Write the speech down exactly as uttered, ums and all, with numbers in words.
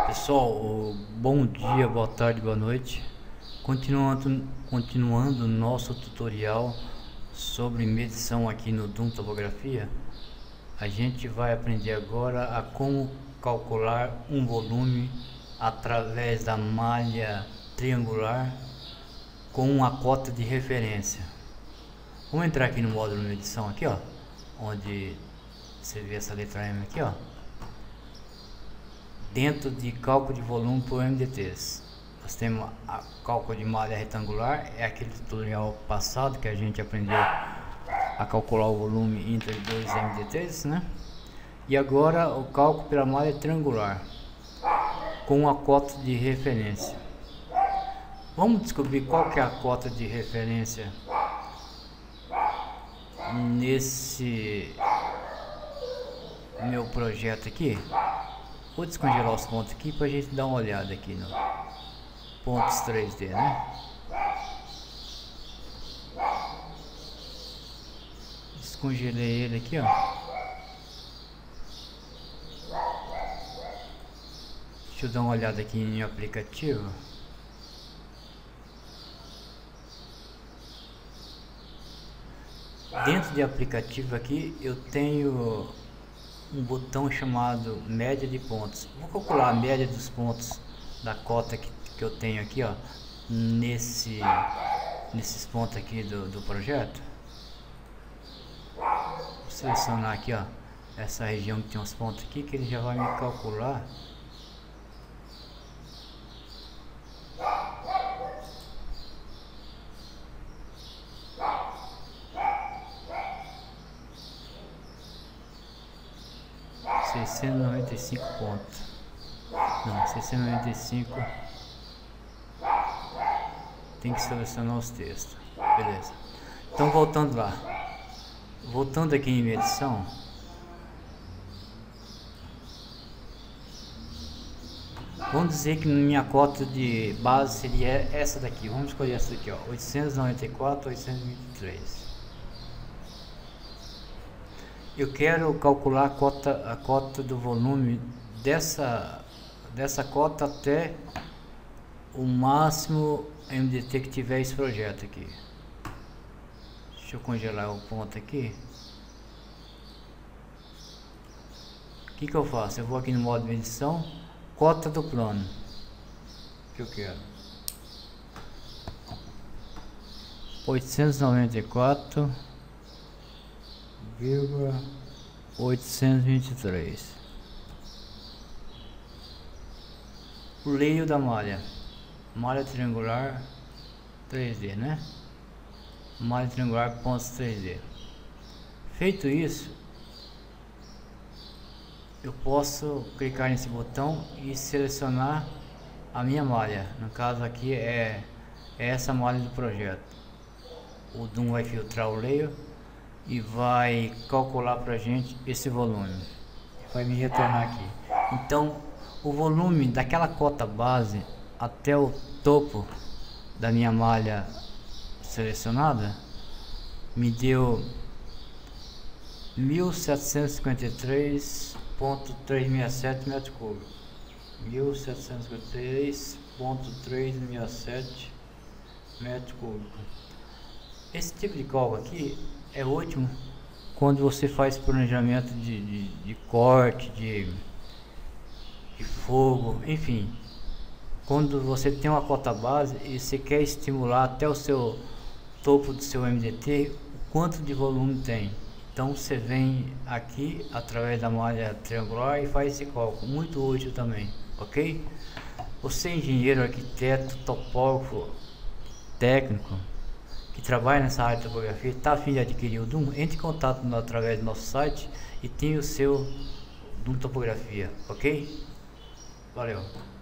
Pessoal, bom dia, boa tarde, boa noite. Continuando, continuando nosso tutorial sobre medição aqui no Doom Topografia, a gente vai aprender agora a como calcular um volume através da malha triangular com uma cota de referência. Vamos entrar aqui no módulo de medição aqui, ó, onde você vê essa letra M aqui, ó. Dentro de cálculo de volume por M D Ts, nós temos a cálculo de malha retangular, é aquele tutorial passado que a gente aprendeu a calcular o volume entre dois M D Ts, né? E agora o cálculo pela malha triangular com a cota de referência. Vamos descobrir qual que é a cota de referência nesse meu projeto aqui. Vou descongelar os pontos aqui para a gente dar uma olhada aqui no pontos três D, né? Descongelei ele aqui, ó. Deixa eu dar uma olhada aqui em aplicativo. Dentro de aplicativo aqui eu tenho um botão chamado média de pontos. Vou calcular a média dos pontos da cota que, que eu tenho aqui, ó, nesse nesses pontos aqui do, do projeto. Vou selecionar aqui, ó, essa região que tem uns pontos aqui, que ele já vai me calcular seiscentos e noventa e cinco pontos. Não, seiscentos e noventa e cinco. Tem que selecionar os textos. Beleza. Então voltando lá. Voltando aqui em medição. Vamos dizer que minha cota de base seria essa daqui. Vamos escolher essa daqui, ó. oitocentos e noventa e quatro, oitocentos e vinte e três. Eu quero calcular a cota, a cota do volume dessa, dessa cota até o máximo M D T que tiver esse projeto aqui. Deixa eu congelar o ponto aqui. O que que eu faço? Eu vou aqui no modo de medição, cota do plano que eu quero. oitocentos e noventa e quatro oitocentos e vinte e três. O leio da malha, malha triangular três D, né? Malha triangular pontos três D. Feito isso, eu posso clicar nesse botão e selecionar a minha malha. No caso aqui é, é essa malha do projeto. O Doom vai filtrar o leio e vai calcular pra gente esse volume, vai me retornar aqui. Então o volume daquela cota base até o topo da minha malha selecionada me deu mil setecentos e cinquenta e três ponto trezentos e sessenta e sete metros cúbicos. Mil setecentos e cinquenta e três ponto trezentos e sessenta e sete metros cúbicos. Esse tipo de cálculo aqui é ótimo quando você faz planejamento de, de, de corte, de, de fogo, enfim. Quando você tem uma cota base e você quer estimular até o seu topo do seu M D T, o quanto de volume tem. Então você vem aqui através da malha triangular e faz esse cálculo, muito útil também, ok? Você engenheiro, arquiteto, topógrafo, técnico, que trabalha nessa área de topografia, está a fim de adquirir o Doom, entre em contato no, através do nosso site e tem o seu Doom Topografia, ok? Valeu!